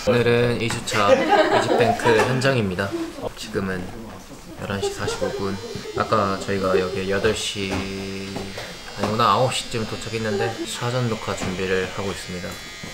오늘은 2주차 이지뱅크 현장입니다. 지금은 11시 45분. 아까 저희가 여기 8시 아니 오늘 9시쯤 도착했는데 사전 녹화 준비를 하고 있습니다.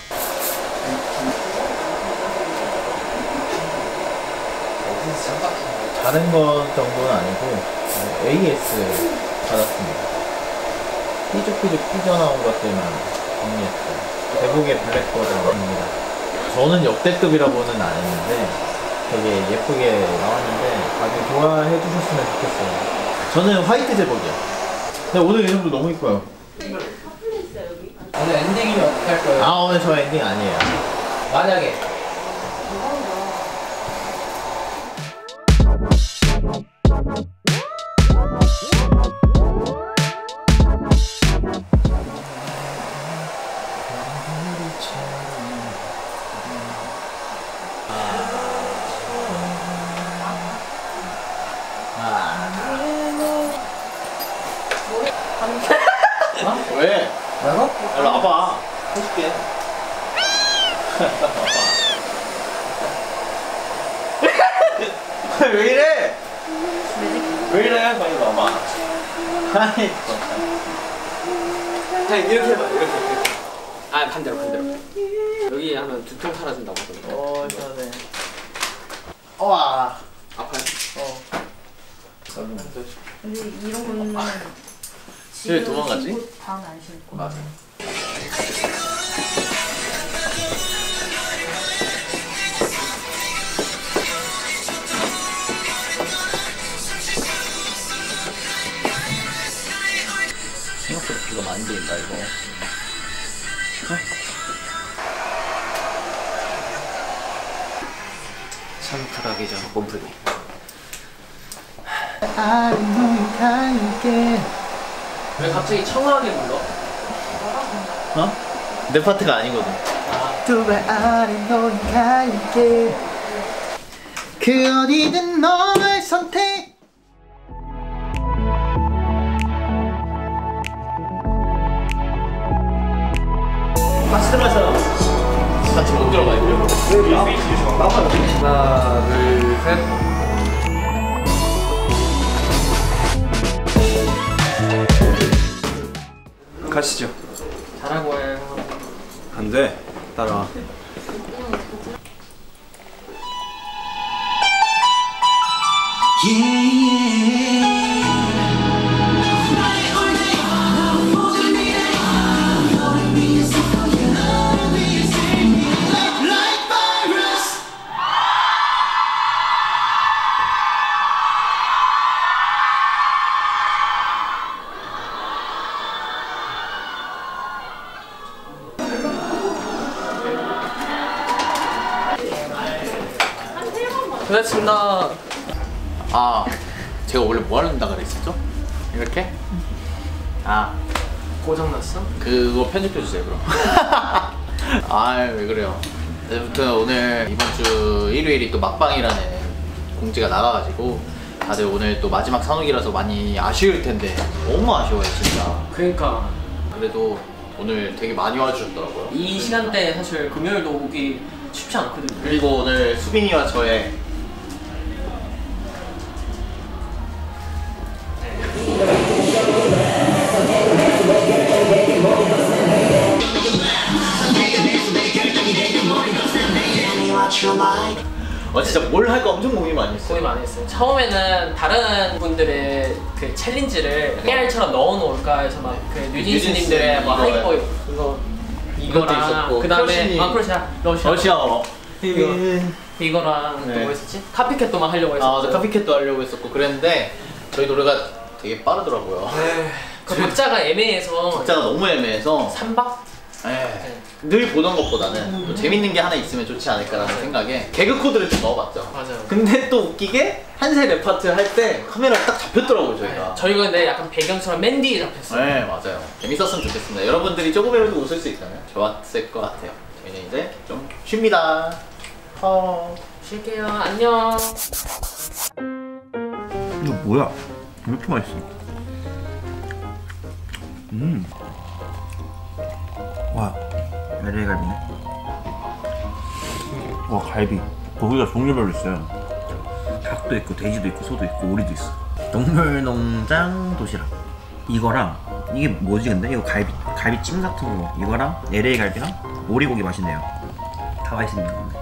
다른 것 정도는 아니고 AS 받았습니다. 삐죽삐죽 삐져나온 것들만 정리했어요. 대북의 블랙버드입니다. 저는 역대급이라고는 안 했는데 되게 예쁘게 나왔는데 다들 좋아해 주셨으면 좋겠어요. 저는 화이트 제복이요. 근데 오늘 이름도 너무 이뻐요. 오늘 엔딩이면 어떻게 할 거예요? 오늘 저 엔딩 아니에요. 만약에 왜? 뭐라고? 일로 와봐. 해줄게. 왜 이래? 왜 이래? 빨리 와봐. 아이, 그냥 이렇게 해봐, 이렇게. 아, 반대로. 여기 하면 두통 사라진다고 하던데. 시원해. 와. 아파요? 근데 이런 거는 왜 도망가지? 방안 신고. 맞아. 생각보다 비가 많이 된다 이거. 선크락이죠. 몸풀기. 왜 갑자기 청아하게 불러? 내 파트가 아니거든. 두발 아래 너를 갈게. 그 어디든 너를 선택. 같이 들어가서 같이 못 들어가요. 하나, 둘, 셋. 가시죠. 잘하고 해. 안 돼. 따라와. 고맙습니다. 제가 원래 뭐 하려다 그랬었죠? 이렇게? 고장났어? 그거 편집해주세요 그럼. 왜 그래요. 아무튼 오늘 이번 주 일요일이 또 막방이라는 공지가 나가가지고 다들 오늘 또 마지막 산옥이라서 많이 아쉬울 텐데 너무 아쉬워요 진짜. 그러니까 그래도 오늘 되게 많이 와주셨더라고요. 이 시간대 사실 금요일도 오기 쉽지 않거든요. 그리고 오늘 수빈이와 저의 진짜 뭘 할까 엄청 고민 많이 했어요. 고민 많이 했어요. 처음에는 다른 분들의 그 챌린지를 AR처럼 넣어놓을까 해서 막 그 뉴진스님들의 뭐 하이퍼 이거랑 그 다음에 러시아 이거랑 또 뭐 했었지? 카피캣도 막 하려고 했었고. 맞아, 카피캣도 하려고 했었고 그랬는데 저희 노래가 되게 빠르더라고요. 그 박자가 애매해서 박자가 너무 애매해서 3박? 늘 보던 것보다는 또 재밌는 게 하나 있으면 좋지 않을까라는 생각에 개그 코드를 좀 넣어봤죠. 맞아요. 근데 또 웃기게 한세 랩 파트 할 때 카메라가 딱 잡혔더라고요 저희가. 저희가 근데 약간 배경처럼 맨 뒤에 잡혔어요. 네 맞아요. 재밌었으면 좋겠습니다. 여러분들이 조금이라도 웃을 수 있다면 좋았을 것 같아요. 저희는 이제 좀 쉽니다. 쉴게요. 안녕. 이거 뭐야? 왜 이렇게 맛있어? 와, LA 갈비네. 와 갈비. 고기가 종류별로 있어요. 닭도 있고 돼지도 있고 소도 있고 오리도 있어. 동물농장 도시락. 이거랑 이게 뭐지 근데? 이거 갈비찜 같은 거. 이거랑 LA 갈비랑 오리고기 맛있네요. 다 맛있는 건데.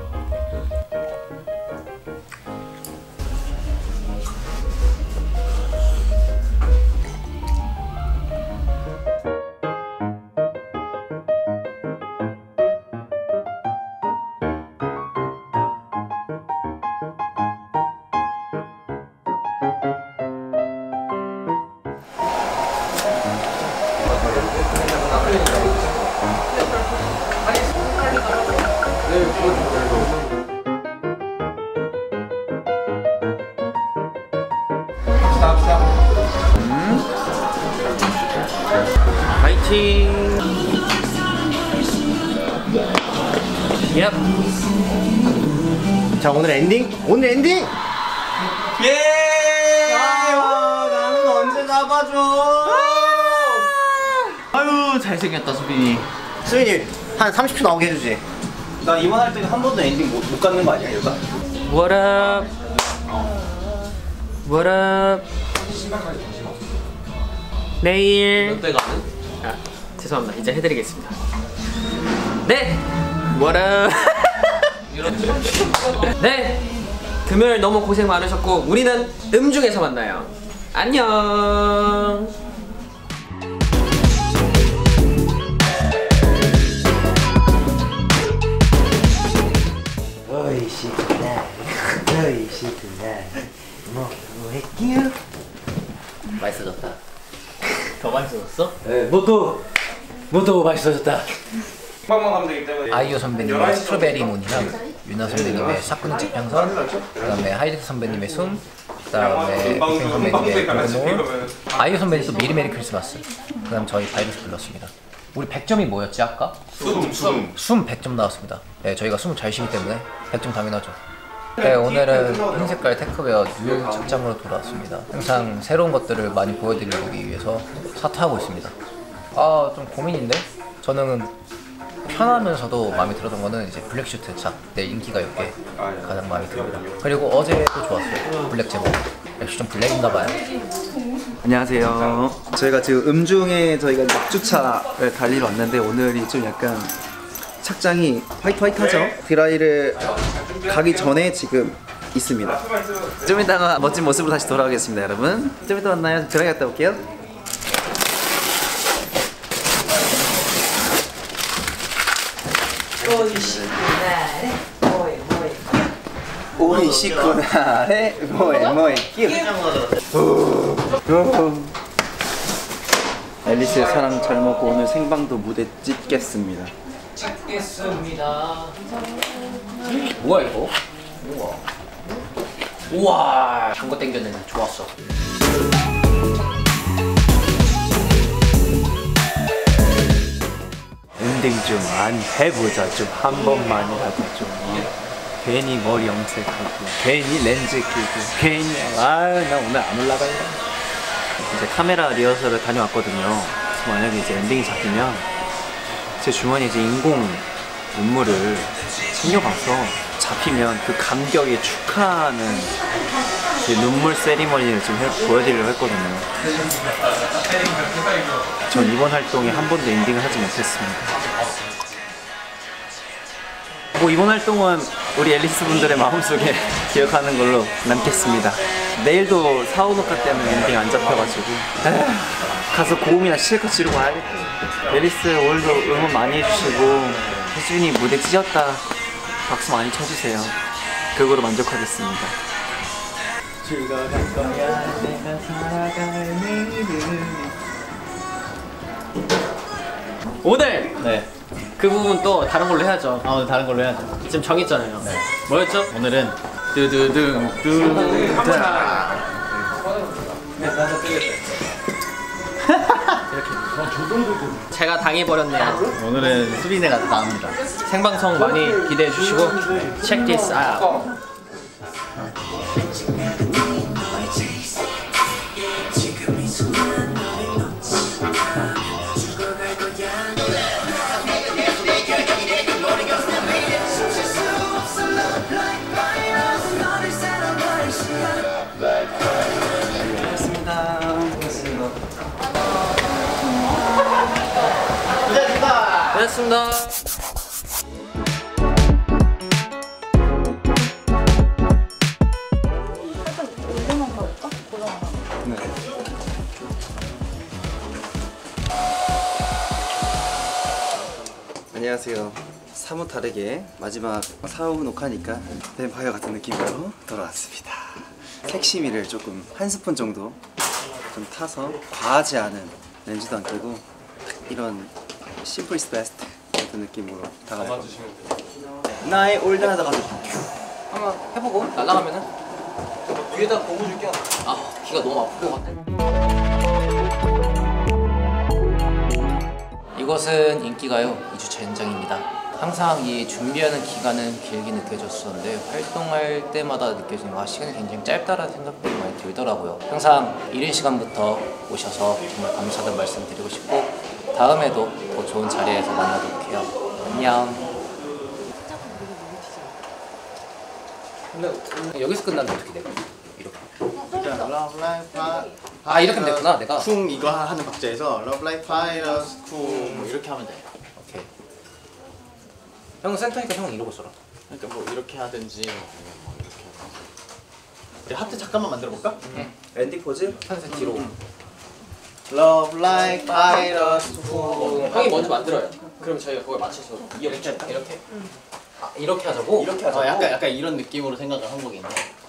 파이팅! 얍! 자 오늘 엔딩? 오늘 엔딩! 예! 나는 언제 잡아줘? 아유 잘생겼다 수빈이. 수빈이 한 30초 나오게 해주지. 나 이번 할 때는 한 번도 엔딩 못 갖는 거 아니야 얘가? What up? What up? 내일 죄송합니다. 이제 해드리겠습니다. 네! What up? 네! 금요일 너무 고생 많으셨고 우리는 음중에서 만나요. 안녕! 어이씨 그날 어이씨 그날 뭐 했기요? 맛있어졌다. 더 맛있어졌어? 모두 맛있어졌다. 빵빵하면 되기 때문에 아이유 선배님의 스트로베리 문이랑 유나 선배님의 사쿠는 지평선, 그다음에 하이드 선배님의 숨, 그다음에 백현 선배님의 골든노을, 아이유 선배님 또 미리메리 크리스마스, 그다음 저희 바이러스 불렀습니다. 우리 100점이 뭐였지 아까? 숨 100점 나왔습니다. 네, 저희가 숨을 잘 쉬기 때문에 100점 당연하죠. 네, 오늘은 흰 색깔 테크웨어 뉴욕 착장으로 돌아왔습니다. 항상 새로운 것들을 많이 보여드리기 위해서 사투하고 있습니다. 아, 좀 고민인데? 저는 편하면서도 마음에 들었던 거는 이제 블랙 슈트 착, 내 인기가 있게 가장 마음에 듭니다. 그리고 어제도 좋았어요. 블랙 제목. 역시 좀 블랙인가봐요. 안녕하세요. 저희가 지금 음중에 저희가 막주차를 달리러 왔는데 오늘이 좀 약간 착장이 화이트하죠? 드라이를 가기 전에 지금 있습니다. 좀 이따가 멋진 모습으로 다시 돌아오겠습니다, 여러분. 좀 이따 만나요. 드라이 갔다 올게요. 오이시쿠나레 뭐에 끼우. 앨리스의 사랑 잘 먹고 오늘 생방도 무대 찍겠습니다. 찍겠습니다. 뭐야 이거? 우와 단거 땡겼는데 좋았어. 엔딩 좀 안 해보자. 좀 한 번만이라도 좀. 괜히 머리 염색하고 괜히 렌즈 끼고 괜히 나 오늘 안 올라갈래. 이제 카메라 리허설을 다녀왔거든요. 그래서 만약에 이제 엔딩이 잡히면 제 주머니에 이제 인공 눈물을 챙겨가서 잡히면 그 감격에 축하하는 그 눈물 세리머니를 좀 보여드리려고 했거든요. 전 이번 활동에 한 번도 엔딩을 하지 못했습니다. 뭐 이번 활동은 우리 앨리스 분들의 마음속에 기억하는 걸로 남겠습니다. 내일도 사우노카 때문에 엔딩 안 잡혀가지고 가서 고음이나 실컷 지르고 와야겠다. 앨리스 오늘도 응원 많이 해주시고 혜준이 무대 찢었다 박수 많이 쳐주세요. 그거로 만족하겠습니다. 죽어갈 거야 내가 살아갈 내일은. 오늘 네. 그 부분 또 다른 걸로 해야죠. 아 오늘 다른 걸로 해야죠. 지금 정했잖아요. 네. 뭐였죠? 오늘은 뚜두둥 뚜다. 제가 당해버렸네요. 오늘은 수빈이가 나옵니다. 생방송 많이 기대해 주시고 check this out. 고생하셨습니다. 살짝 올려만 가볼까? 골라만 가. 네. 안녕하세요. 사뭇 다르게 마지막 사후 녹화니까 뱀파이어 같은 느낌으로 돌아왔습니다. 색시미를 조금 한 스푼 정도 좀 타서 과하지 않은 렌즈도 안 끼고 이런 심플 이스 베스트 같은 느낌으로 다가갈 겁니다. 나의 올드하다 가지고 한번 해보고 날아가면은 위에다 고무줄 껴. 아 귀가 너무 아플 것 같아. 이곳은 인기가요 2주차 현장입니다. 항상 이 준비하는 기간은 길게 느껴졌었는데 활동할 때마다 느껴지는 시간이 굉장히 짧다라는 생각도 많이 들더라고요. 항상 이른 시간부터 오셔서 정말 감사하다는 말씀 드리고 싶고 다음에도 더 좋은 자리에서 만나도록 해요. 안녕. 근데 여기서 끝나면 어떻게 돼? 이렇게. 아 이렇게 하면 됐구나 내가. 쿵 이거 하는 박자에서 Love Like Fire 쿵 뭐 이렇게 하면 돼. 오케이. 형은 센터니까 형은 이러고 써라. 그러니까 뭐 이렇게 하든지 아니면 뭐 이렇게 하든지. 우리 하트 잠깐만 만들어 볼까? 응. 엔딩 포즈? 한세 뒤로. Love Like Fire 쿵. 형이 먼저 만들어요. 그럼 저희가 그걸 맞춰서 이렇게. 아 이렇게 하자고? 이렇게 하자고. 약간 이런 느낌으로 생각을 한 거긴 해.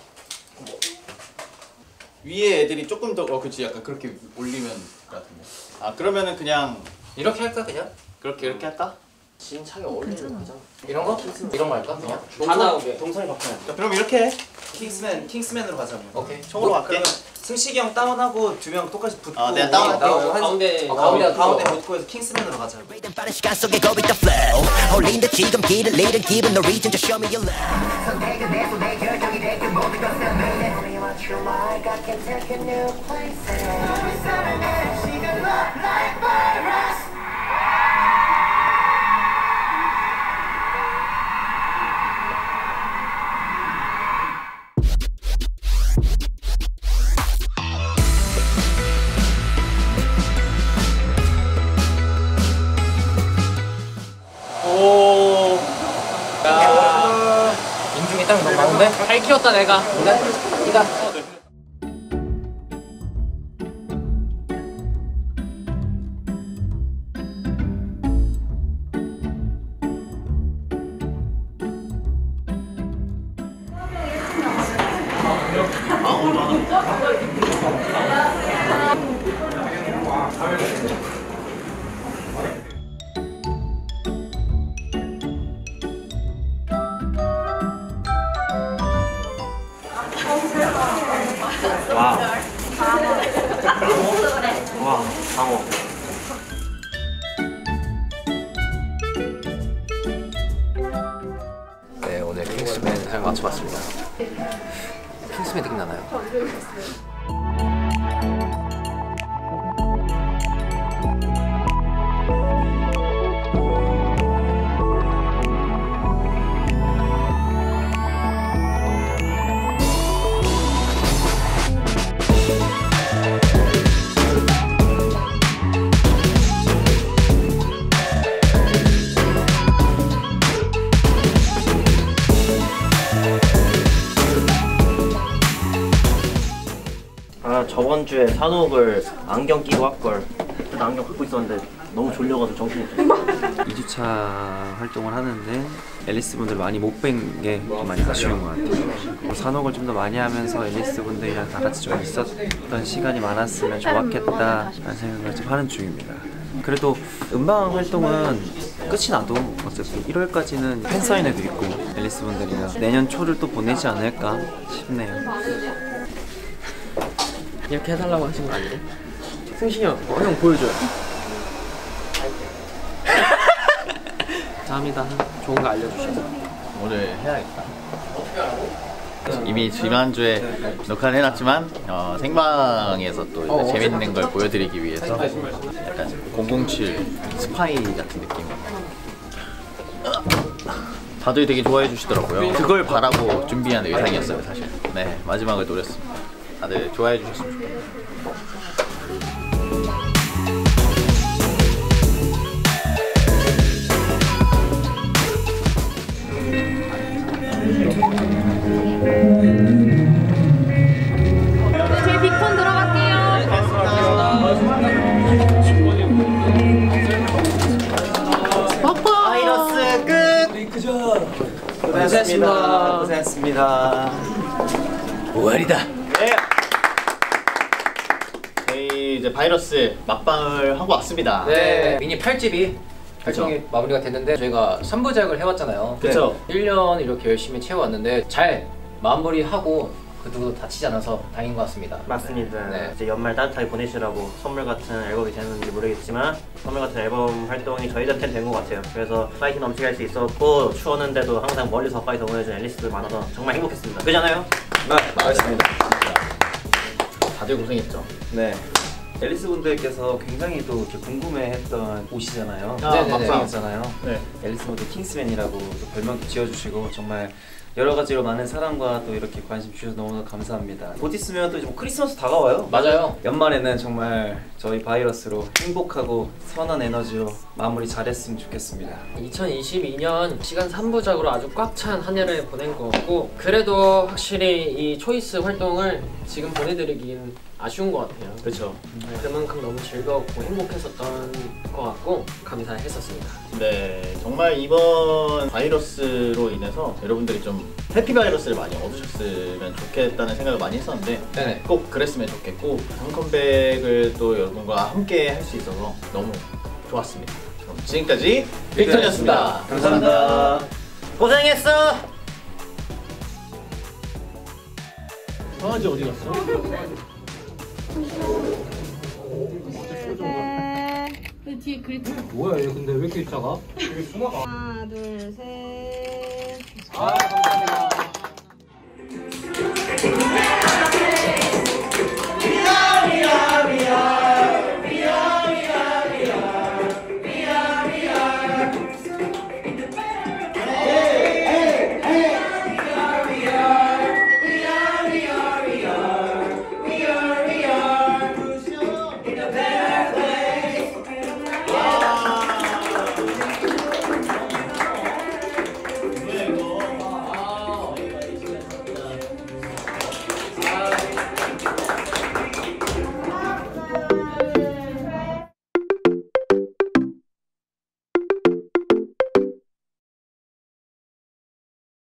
위에 애들이 조금 더 그치 약간 그렇게 올리면 같은데. 아 그러면은 그냥 이렇게 할까 그냥? 그렇게 이렇게 할까? 진창에 어울리는 거잖아. 이런 거? 이런 거 할까 그냥? 다 나오게. 동선이 바뀌어야 돼. 그럼 이렇게 해. 킹스맨으로 가자. 오케이. 총으로 갈게. 승식이 형 다운하고 두 명 똑같이 붙고. 내가 다운할게. 가운데 붙고 해서 킹스맨으로 가자. 빠른 시간 속에 go with the flow. 홀린다 지금 길을 잃은 기분 no reason just show me your love. 선택은 내 손에 결정이 됐고 모든 것은 Tell me what you like, I can take you new places. 너를 사랑해, 시간 love like virus. 오. 야. 인중에 땀이 너무 많은데? 잘 키웠다 내가. 이가. 와, 방어. 네 오늘 킹스맨 잘 맞춰봤습니다. 킹스맨 느낌 나나요? 저번 주에 산옥을 안경 끼고 할걸. 그때 안경 갖고 있었는데 너무 졸려가지고 정신이 없어. 2주차 활동을 하는데 앨리스 분들 많이 못 뵌 게 좀 많이 아쉬운 것 같아요. 산옥을 좀 더 많이 하면서 앨리스 분들이랑 다 같이 좀 있었던 시간이 많았으면 좋았겠다라는 생각을 좀 하는 중입니다. 그래도 음방 활동은 끝이 나도 어차피 1월까지는 팬사인회도 있고 앨리스 분들이랑 내년 초를 또 보내지 않을까 싶네요. 이렇게 해달라고 하신 거 아니에요? 승신이 형, 형 보여줘요. 감사합니다. 좋은 거 알려주셔서. 오늘 해야겠다. 이미 지난주에 녹화를 해놨지만 생방에서 또 이제 재밌는 걸 보여드리기 위해서 약간 007 스파이 같은 느낌. 다들 되게 좋아해 주시더라고요. 그걸 바라고 준비한 의상이었어요 사실. 네, 마지막을 노렸습니다. 다들 좋아해 주셨으면 좋겠어요. 고생했습니다. 고생했습니다. 오월이다. 네. 저희 이제 바이러스 막방을 하고 왔습니다. 네, 미니 8집이 그쵸. 활동이 마무리가 됐는데 저희가 3부작을 해왔잖아요. 그쵸. 1년 이렇게 열심히 채워왔는데 잘 마무리하고 그 누구도 다치지 않아서 다행인 것 같습니다. 맞습니다. 네. 이제 연말 따뜻하게 보내시라고 선물 같은 앨범이 되는지 모르겠지만 선물 같은 앨범 활동이 저희한테는 된 것 같아요. 그래서 파이팅 넘치게 할 수 있었고 추웠는데도 항상 멀리서 파이팅 응원해준 앨리스들 많아서 정말 행복했습니다. 그잖아요? 네, 맞습니다. 다들 고생했죠. 네. 앨리스 분들께서 굉장히 또 이렇게 궁금해했던 옷이잖아요. 아, 네네네. 막방이었잖아요. 네. 앨리스 분들 킹스맨이라고 또 별명도 지어주시고 정말 여러 가지로 많은 사랑과 또 이렇게 관심 주셔서 너무나 감사합니다. 곧 있으면 또 이제 뭐 크리스마스 다가와요. 맞아요. 연말에는 정말 저희 바이러스로 행복하고 선한 에너지로 마무리 잘했으면 좋겠습니다. 2022년 시간 3부작으로 아주 꽉 찬 한 해를 보낸 것 같고 그래도 확실히 이 초이스 활동을 지금 보내드리긴 아쉬운 것 같아요. 그렇죠. 그만큼 너무 즐겁고 행복했었던 것 같고 감사했었습니다. 네, 정말 이번 바이러스로 인해서 여러분들이 좀 해피 바이러스를 많이 얻으셨으면 좋겠다는 생각을 많이 했었는데 네네. 꼭 그랬으면 좋겠고 한 컴백을 또 여러분과 함께 할 수 있어서 너무 좋았습니다. 그럼 지금까지 빅톤이었습니다. 감사합니다. 고생했어! 강아지 어디 갔어? 그 뒤에 그리트. 뭐야 얘 근데 왜 이렇게 작아? 하나, 둘, 셋. 아 감사합니다.